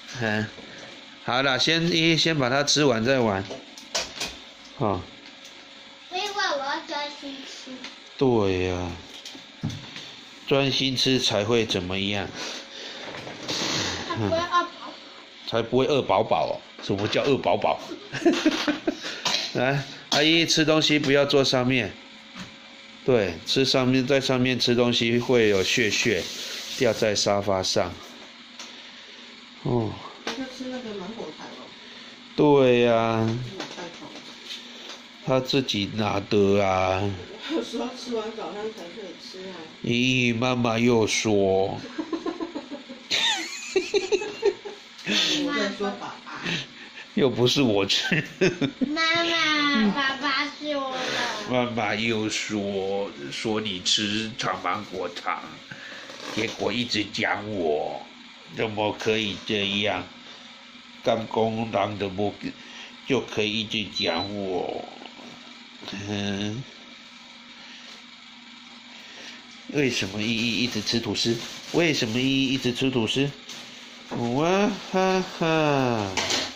嗯，好了，先把它吃完再玩。哦。 因为我要专心吃。 对呀、啊，专心吃才会怎么样？ 才不会饿饱。 才不会饿饱饱哦。什么叫饿饱饱？来，阿姨吃东西不要坐上面。对，在上面吃东西会有屑掉在沙发上。哦。 就吃那个芒果糖哦。 对呀、啊。他自己拿的啊。 有时候吃完早餐才可以吃啊。 咦，妈妈又说。 我在说爸爸。 又不是我吃。 妈妈，爸爸是我的。 妈妈又说你吃长芒果糖，结果一直讲我，怎么可以这样？干公狼的不就可以一直讲我？嗯，为什么依依一直吃吐司？为什么依依一直吃吐司？哇哈哈！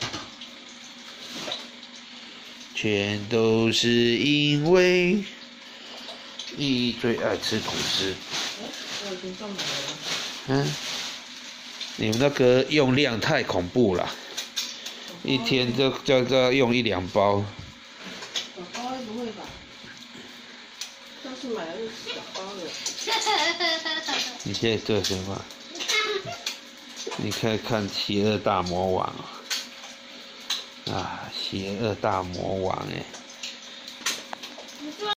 全都是因为依依最爱吃吐司。 我已经种好了。 嗯，你们那个用量太恐怖了，一天就用1-2包。 小包不会吧？上次买的是小包的。 你现在做什么？你看看《邪恶大魔王》啊，《邪恶大魔王》哎。